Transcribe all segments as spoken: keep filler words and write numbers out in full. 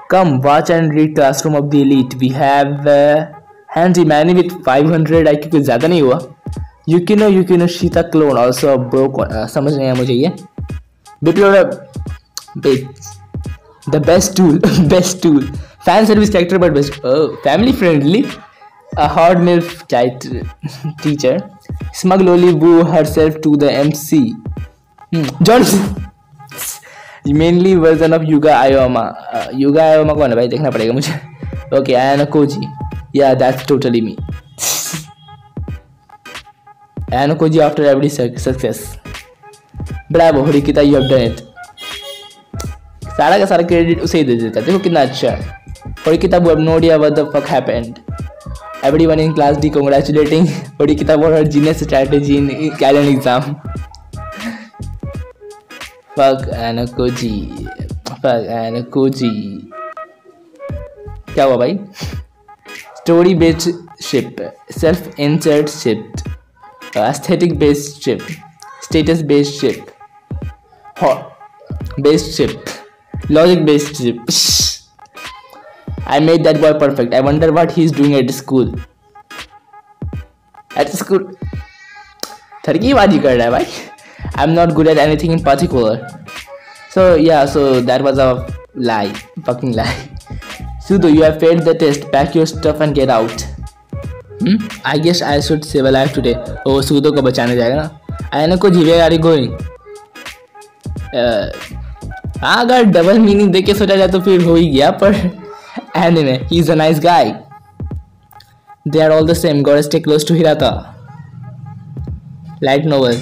Come, watch and read Classroom of the Elite. We have uh, Handy Manny with five hundred I Q कुछ ज़्यादा नहीं हुआ. Yukino Yukino Shita clone also a broke one. Uh, समझ नहीं आया मुझे ये. Biplora, the best tool, best tool. Fan service character but best. Oh, family friendly. A hard milf teacher. Smug loli boo herself to the M C. Hmm. Johnson. Mainly version of Yuga Ayoma. Uh, Yuga Ayoma कौन है भाई देखना पड़ेगा मुझे. Okay, Ayano Koji. Yeah, that's totally me. Ayano Koji after every success. Bravo, Horikita, you have done it. सारा का सारा credit उसे ही दे देता. देखो कितना अच्छा. Horikita would have no idea what the fuck happened. Everyone in class D congratulating Horikita for her genius strategy in Callan exam. Fuck Anakoji. Fuck Anakoji. क्या हुआ भाई? Story based ship, self insert ship, aesthetic based ship, status based ship, based ship, logic based ship. I made that boy perfect. I wonder what he's doing at school. At school, थरकीबाजी कर रहा है भाई. I'm not good at anything in particular. So yeah, so that was a lie, fucking lie. Sudo, you have failed the test. Pack your stuff and get out. Hmm? I guess I should save a life today. Oh, Sudo को बचाने जाएगा ना. Ayano Koji, where are you going? हाँ अगर double meaning देख के सोचा जाए तो फिर हो ही गया पर anime, he's a nice guy. They are all the same. Gotta stay close to Hirata. Light novel.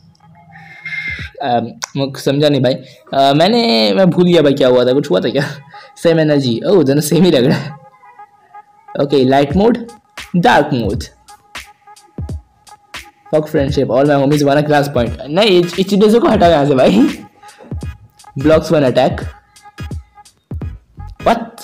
मुझे समझा नहीं भाई. uh, मैंने मैं भूल गया भाई क्या हुआ था. कुछ हुआ था क्या? Same energy. ओह दोनों सेम ही लग रहा है. Okay light mode, dark mode. Fuck friendship. All my homies one a class point. नहीं इचिडेज़ो को हटाओ यहाँ से भाई. Blocks one attack. What?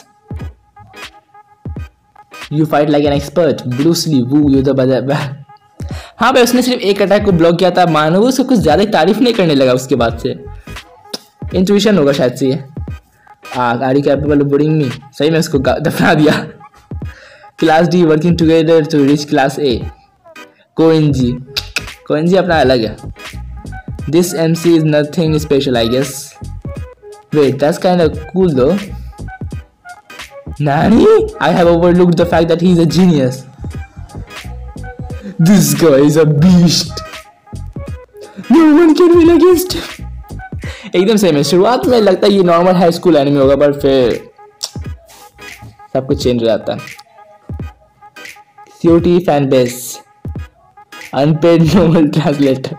You fight like an expert. Bruce Lee who you the brother. हाँ भाई उसने सिर्फ एक अटैक को ब्लॉक किया था. मानो वो उसको कुछ ज़्यादा तारीफ नहीं करने लगा उसके बाद से. इंट्यूशन होगा शायद से. Are you capable of bring me. सही में उसको दफना दिया. Class D working together to reach class A. Koenji Koenji अपना अलग है. This MC is nothing special I guess. Wait that's kind of cool though. Nani? I have overlooked the fact that he is a genius. This guy is a beast. No one can win against him. एकदम सही में शुरुआत में लगता है ये normal high school anime होगा पर फिर सब कुछ चेंज हो जाता है. COT fan base. Unpaid normal translator.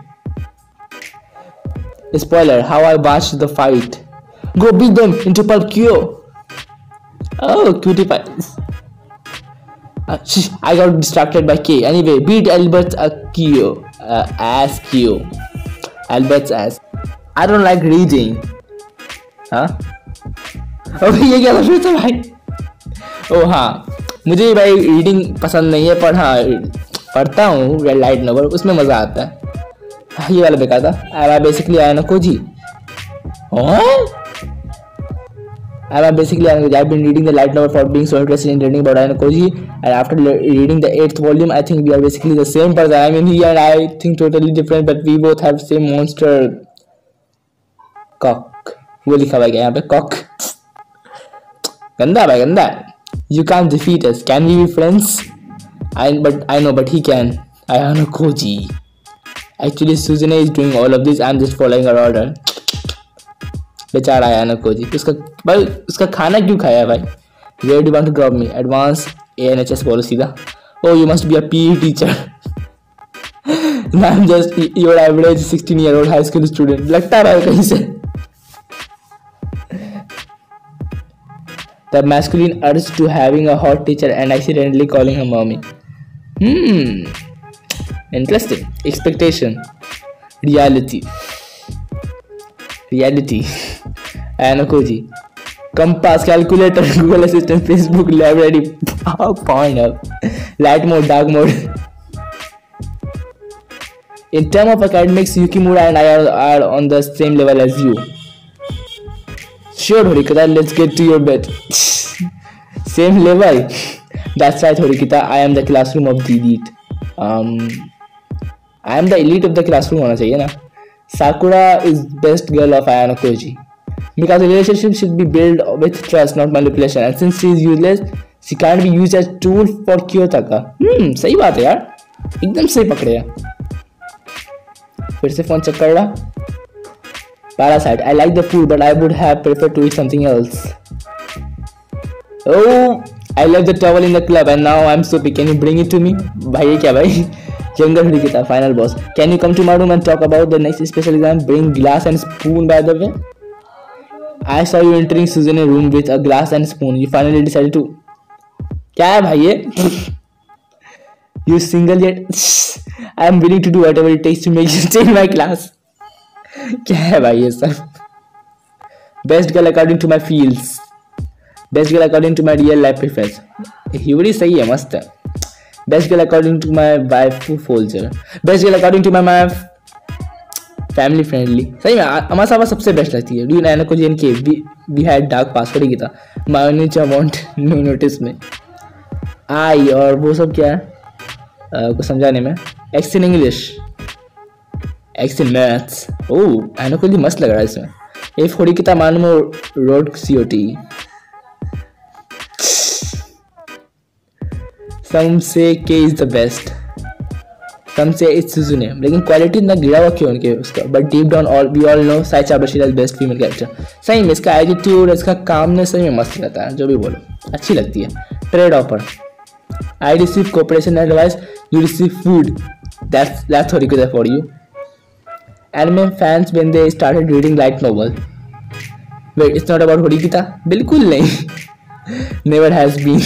Spoiler how I watched the fight. Go beat them into pulp Kyo. Oh, cutie pies. Uh, I got distracted by K. Anyway, beat Albert's uh, Kyo. Uh, ass Kyo. Albert's ass. I don't like reading. हाँ? अबे ये क्या लफ्ज़ था भाई? ओह हाँ, मुझे भाई रीडिंग पसंद नहीं है पर हाँ पढ़ता हूँ रेड लाइट नोवेल. उसमें मज़ा आता है. ये वाला बेकार था. I basically Ayano Koji. हाँ? I'm basically I've been reading the light novel for being so interested in reading about Ayano Koji, and after reading the eighth volume, I think we are basically the same person. I mean, he and I think totally different, but we both have same monster. Cock. वो लिखा हुआ है यहाँ पे cock. गंदा भाई गंदा. You can't defeat us. Can we be friends? I but I know, but he can. Ayano Koji. Actually, Suzune is doing all of this. I'm just following her order. बेचारा आया ना कोजी. उसका भाई उसका खाना क्यों खाया भाई? Where do you want to drop me? Advance A N H S बोलो सीधा. Oh, you must be a P E teacher. I'm just your average sixteen year old high school student. लगता है कहीं से. The masculine urge to having a hot teacher and accidentally calling her mommy. Hmm. Interesting. Expectation. Reality. Reality. Ayano Koji. Compass, calculator, Google Assistant, Facebook, library, porn up, light mode, dark mode. In terms of academics, Yukimura and I are, are on the same level as you. Sure, Horikita, let's get to your bed. Same level. That's right, Horikita. I am the classroom of the elite. Um, I am the elite of the classroom होना चाहिए ना. Sakura is best girl of Ayano Koji. Because a relationship should be built with trust, not manipulation. And since she is useless, she can't be used as tool for Kiyotaka. Hmm, सही बात है यार. एकदम सही पकड़े हैं. फिर से फोन चेक कर रहा. Parasite. I like the food, but I would have preferred to eat something else. Oh, I left the towel in the club and now I'm soapy. Can you bring it to me? भाई ये क्या भाई? Younger Horikita, final boss. Can you come to my room and talk about the next special exam? Bring glass and spoon, by the way. I saw you entering Suzune's room with a glass and spoon. You finally decided to. क्या है भाई ये? You single yet? I am willing to do whatever it takes to make you stay in my class. क्या है भाई ये सब? Best girl according to my feels. Best girl according to my real life preference. हिवड़ी सही है, मस्त है. Best girl according to my wife folger. Best girl according to my my family friendly. सही में अमा सावा सबसे बेस्ट लगती है. Do you know को जी के we we had dark past की था. मायोनीचा want no notice में. I और वो सब क्या है? uh, को समझाने में. X in English. X in maths. Oh, आयनो को भी मस्त लग रहा है इसमें. If Horikita Manumo wrote C O T. Some say K is the best. Some say it's Suzune. लेकिन क्वालिटी इतना गिरा हुआ क्यों उनके उसका? But deep down all we all know Sai Chabashira is best female character. सही में इसका एटीट्यूड, इसका कामनेस सही में मस्त रहता है. जो भी बोलो, अच्छी लगती है. Trade offer. I receive cooperation advice. You receive food. That's that's Horikita for you. Anime fans when they started reading light novel. Wait, it's not about Horikita? बिल्कुल नहीं. Never has been.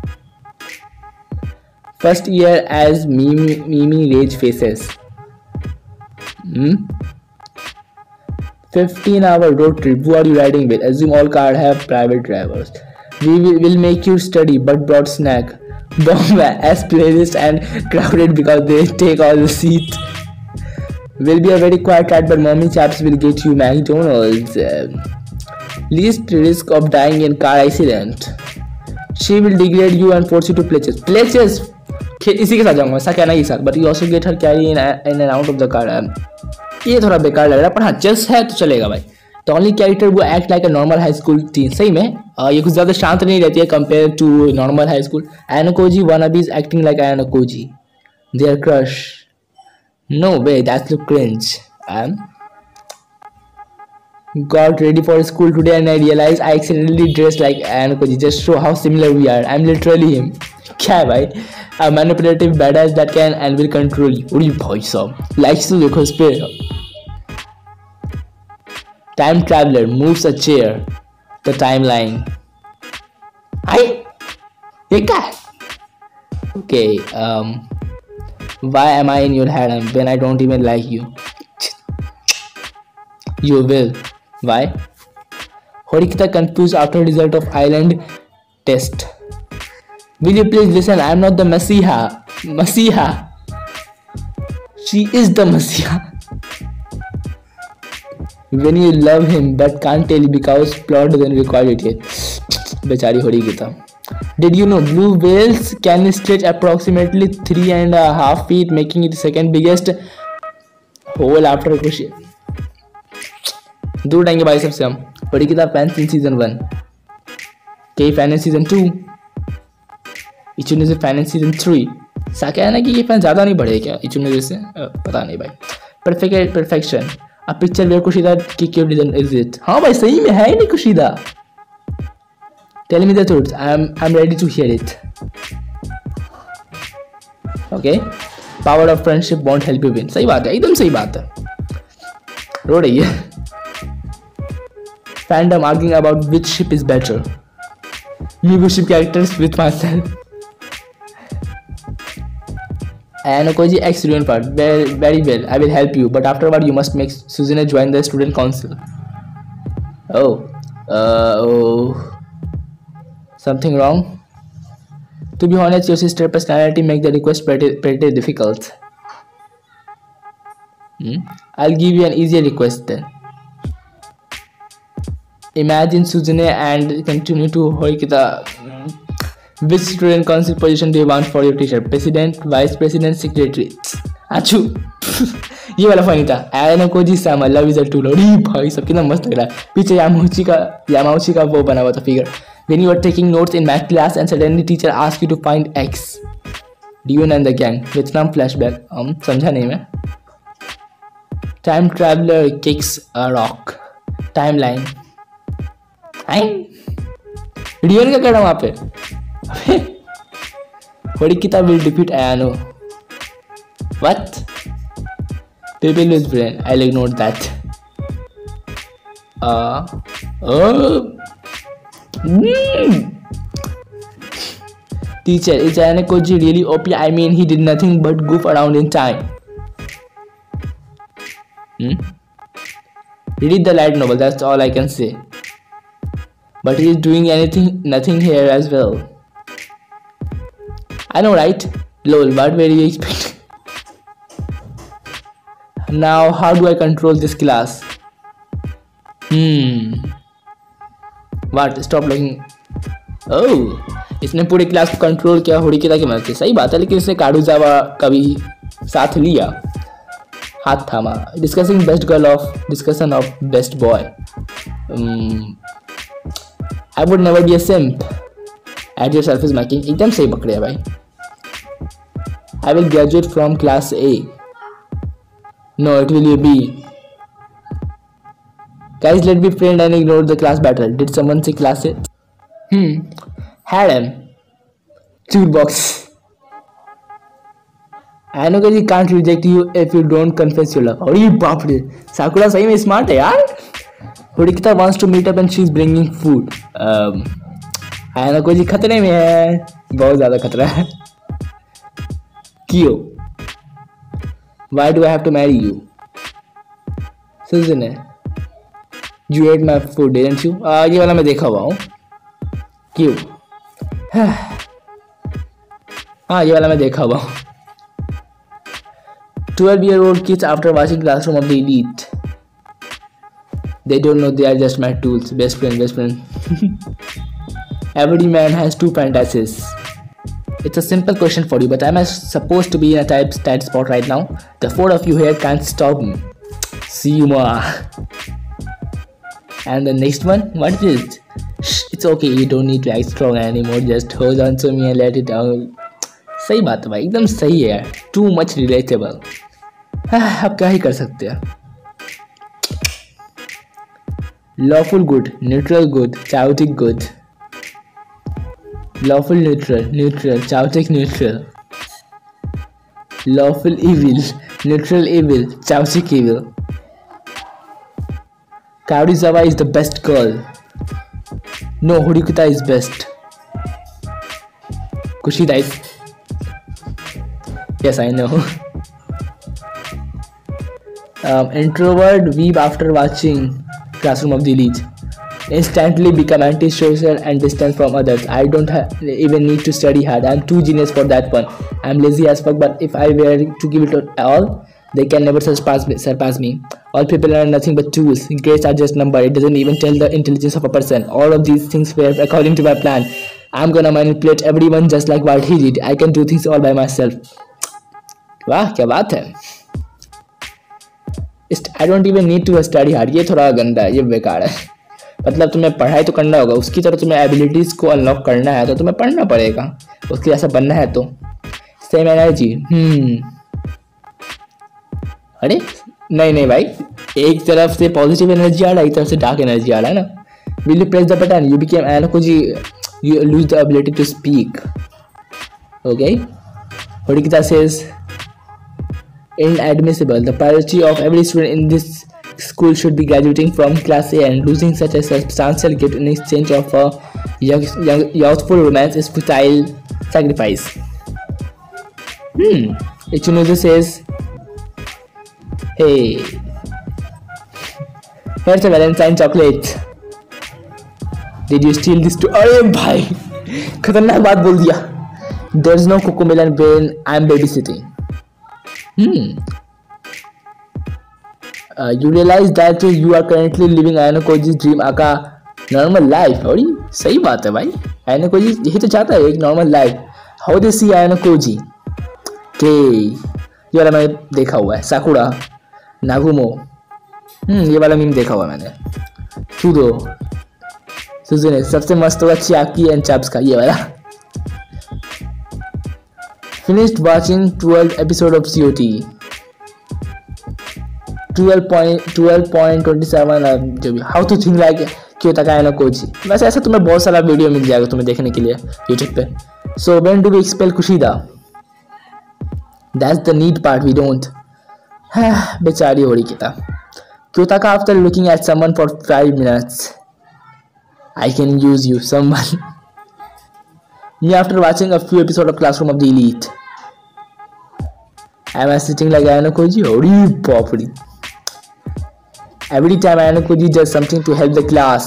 First year as Mimi, Mimi Rage Faces. Hmm? fifteen hour road trip. Who are you riding with? Assume all cars have private drivers. We will will make you study but brought snack. Bomb as playlist and crowded because they take all the seats. Will be a very quiet ride, but mommy chaps will get you McDonald's. Uh, least risk of dying in car accident. She will degrade you and force you to pledges. Pledges. इसी के साथ जाऊंगा, ऐसा कहना ही साथ. But you also get her carry in in and out of the car. ये थोड़ा बेकार लग रहा है, पर हाँ जस्ट है तो चलेगा भाई. The only character who act like a normal high school teen. सही में uh, ये कुछ ज़्यादा शांत नहीं रहती है compared to normal high school. Ayano Koji wannabes acting like Ayano Koji. Their crush. No way, that look cringe. Um, got ready for school today and I realized I accidentally dressed like Ayano Koji. Just show how similar we are. I'm literally him. क्या है भाई? A manipulative badass that can and will control you. उड़ी भाई साहब. Likes to देखो इस पे. Time traveler moves a chair. The timeline. Hi. ये क्या है? Okay. Um. Why am I in your head when I don't even like you? You will. Why? Horikita confused after result of island test. Will you please listen? I am not the Messiah. Messiah. She is the Messiah. When you love him but can't tell because plot doesn't require it yet. बेचारी Horikita. Did you know blue whales can stretch approximately three and a half feet, making it the second biggest whale after Kushi? दूर जाएंगे भाई सबसे हम. Horikita fans in season one. Kei fan in season two. Ichino से fan in season three. Sakya है ना कि ये फैन ज़्यादा नहीं बढ़े क्या इचुनो से? पता नहीं भाई. Perfect perfection. A picture where Kushida Kikyo didn't exist. हाँ भाई सही में है ही नहीं Kushida. Tell me the truth. I'm I'm ready to hear it. Okay. Power of friendship won't help you win. सही बात है, एकदम सही बात है. रो रही है. Fandom arguing about which ship is better. You go ship characters with myself. And Koji X student part. Very very well. I will help you, but afterward you must make Suzune join the student council. Oh. Uh. Oh. Something wrong? To be honest, your sister personality make the request pretty, pretty difficult. Hmm? I'll give you an easier request then. Imagine Suzune and continue to Horikita. Which student council position do you want for your teacher? President, vice president, secretary? Achoo. ये वाला funny था. Ayanokoji सामा love is a tool. अरे भाई सब कितना मस्त लग रहा है. पीछे यामाउची का यामाउची का वो बना हुआ था figure. When you are taking notes in math class and suddenly teacher asks you to find x. Do you and the gang? Vietnam flashback. हम समझा नहीं मैं. Time traveler kicks a rock. Timeline. Time. Ryuen क्या कर रहा हूँ वहाँ पे? Horikita will defeat Ayano. What? People lose brain. I'll ignore that. Uh. Oh. Mm. Teacher, is Ayano Koji really O P? I mean, he did nothing but goof around in time. Hmm? Read the light novel. That's all I can say. But he is doing anything, nothing here as well. I know, right? Lol, what were you expecting? Now, how do I control this class? Hmm. What? Stop looking. Oh, इसने पूरी class को control किया होरिकिता की मदद से. सही बात है, लेकिन इसने काडुजावा का भी साथ लिया, हाथ थामा. Discussing best girl of discussion of best boy. Um, I would never be a simp. Add yourself is making. एकदम सही पकड़े भाई. I will graduate from class A. No, it will be. Guys, let's be friends and ignore the class battle. Did someone say class A? Hmm. Had him. Toolbox. I know that he can't reject you if you don't confess your love. अरे बाप रे, साकुरा सही में smart है यार. Horikita wants to meet up and she's bringing food. Um, I know कोई खतरे में है, बहुत ज़्यादा खतरा है. Kyo. Why do I have to marry you? Suzune. You ate my food, didn't you? Uh, ये वाला मैं देखा हुआ हूँ. Kyo. हाँ, ये वाला मैं देखा हुआ हूँ. twelve-year-old kids after watching Classroom of the Elite. They don't know they are just my tools. Best friend, best friend. Every man has two fantasies. It's a simple question for you, but am I supposed to be in a tight, tight spot right now? The four of you here can't stop me. See you, ma. And the next one? What is it? Shh, it's okay. You don't need to act strong anymore. Just hold on to me and let it out. सही बात है भाई, एकदम सही है यार. Too much relatable. अब क्या ही कर सकते हैं. Lawful good, neutral good, chaotic good. Lawful neutral, neutral, chaotic neutral. Lawful evil, neutral evil, chaotic evil. Kaorizawa is the best girl. No, Horikita is best. Kushida is. Yes, I know. um, introvert weep after watching Classroom of the Elite. Instantly become antisocial and distant from others. I don't even need to study hard. I'm too genius for that one. I'm lazy as fuck, but if I were to give it all, they can never surpass me. Surpass me. All people are nothing but tools. Grades are just number. It doesn't even tell the intelligence of a person. All of these things were according to my plan. I'm gonna manipulate everyone just like what he did. I can do things all by myself. वाह क्या बात है. I don't even need to study hard. ये थोड़ा गंदा है, ये बेकार है. मतलब तुम्हें पढ़ाई तो करना होगा, उसकी तरह तुम्हें एबिलिटीज को अनलॉक करना है तो तुम्हें पढ़ना पड़ेगा, उसके जैसा बनना है तो. Same energy. हम्म अरे नहीं नहीं भाई, एक तरफ से पॉजिटिव एनर्जी आ रहा है, एक तरफ से डार्क एनर्जी आ रहा है ना. Will you press the button? You became energy, you lose the ability to speak. Okay. Horikita says inadmissible. The priority of every student in this school should be graduating from class A, and losing such a substantial gift in exchange of a young, young, youthful romance is futile sacrifice. Hmm. Ichinuzu says, hey, here's a Valentine chocolate. Did you steal this too? अरे भाई खतरनाक बात बोल दिया. There's no cocomelon when I'm babysitting. Hmm. Uh, you realize that you are currently living Ayano Koji's dream. Aka normal life, और सही बात है भाई, आयनो कोजी यही तो चाहता है, एक normal life. How they see Ayanokoji के, ये वाला मैंने देखा हुआ है। साकुरा नागुमो, हम्म ये वाला मीम देखा हुआ मैंने। चूदो सुजुने, सबसे मस्त होगा चियाकी एंड चाप्स का, ये वाला। Finished watching twelve episode of C O T, twelve point twenty seven जो भी। How to think like Kiyotaka Ayanokoji, वैसे ऐसा तुम्हें बहुत सारा वीडियो मिल जाएगा तुम्हें देखने के लिए यूट्यूब पे। So when do we expel Kushida, that's the neat part we don't. बेचारी हो रही किता Kiyotaka after looking at someone for five minutes, I can use you someone me after watching a few episodes of Classroom of the Elite. Am I sitting like Ayano Koji? Holy popri. Every time Ayano Koji does something to help the class,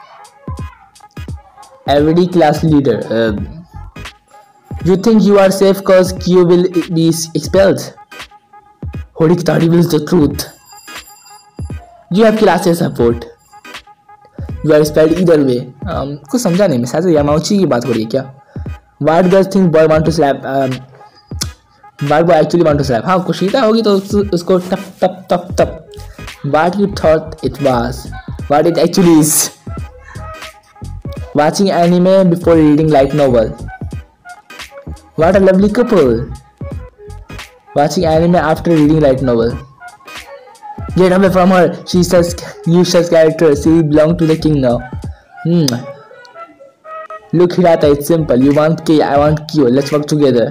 every class leader, uh, you think you are safe cause Kyo will be expelled. Holy Kitari wills the truth. You have class support. You are expelled either way. Um, कुछ समझा नहीं मैं, शायद यामाउची की बात हो रही है क्या? What does think boy want to slap? Um, what boy actually want to slap? हाँ कुशिदा होगी तो उस, उसको टप टप टप टप। What you thought it was? What it actually is? Watching anime before reading light novel. What a lovely couple. Watching anime after reading light novel. Get away from her. She says useless character. She belong to the king now. Hmm. Look Hirata, it's simple. You want K, I want Q. Let's work together.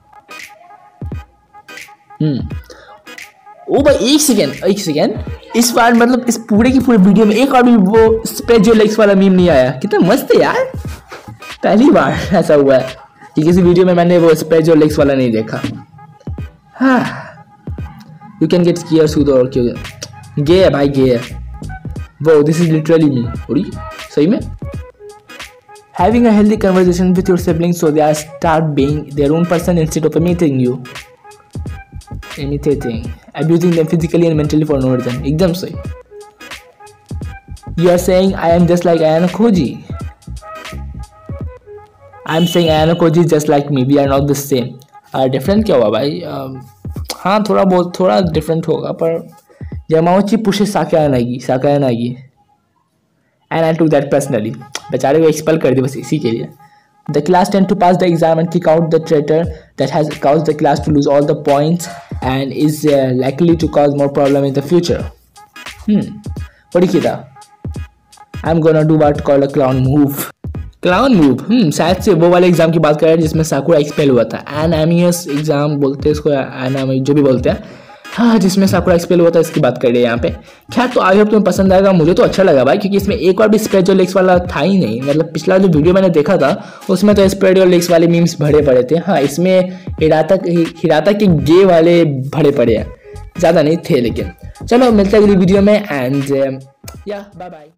Hmm. ओ भाई एक second एक second इस बार मतलब इस पूरे की पूरे video में एक और भी वो स्पेजो लेग्स वाला मीम नहीं आया। कितना मस्त है यार, पहली बार ऐसा हुआ है कि किसी वीडियो में मैंने वो स्पेजो लेग्स वाला नहीं देखा। हाँ यू कैन गेट स्कियर सूदो और क्यों गे है भाई, गे है वो। This is literally me. और सही में having a healthy conversation with your siblings so they start being their own person instead of imitating you, imitating, abusing them physically and mentally for no reason. एकदम सही। You are saying I am just like Ayano Koji. I am saying Ayano Koji is just like me. We are not the same. uh, different क्या हुआ भाई? uh, हाँ थोड़ा बहुत थोड़ा different होगा, पर यामाउची pushes साकायानागी साकायानागी and I took that personally. बेचारे को एक्सपेल कर दी बस इसी के लिए। The class tend to pass the exam and kick out the traitor that has caused the class to lose all the points and is uh, likely to cause more problem in the future. Hmm. What do you think? I'm gonna do what called a clown move. Clown move. Hmm. शायद से वो वाले exam की बात कर रहे हैं जिसमें साकुरा एक्सपेल हुआ था। एनामियस एग्जाम बोलते हैं इसको, एनामी जो भी बोलते हैं, हाँ जिसमें साकुरा एक्सपेल हुआ था, इसकी बात कर रहे हैं यहाँ पे। खैर तो आई होप तुम्हें पसंद आएगा। मुझे तो अच्छा लगा भाई, क्योंकि इसमें एक और भी स्पेजो लेग्स वाला था ही नहीं। मतलब पिछला जो वीडियो मैंने देखा था उसमें तो स्पेजो लेग्स वाले मीम्स भरे पड़े थे। हाँ इसमें हिराता हिराता के गे वाले भरे पड़े हैं, ज़्यादा नहीं थे। लेकिन चलो मिलते हैं अगली वीडियो में एंड या बाय बाय।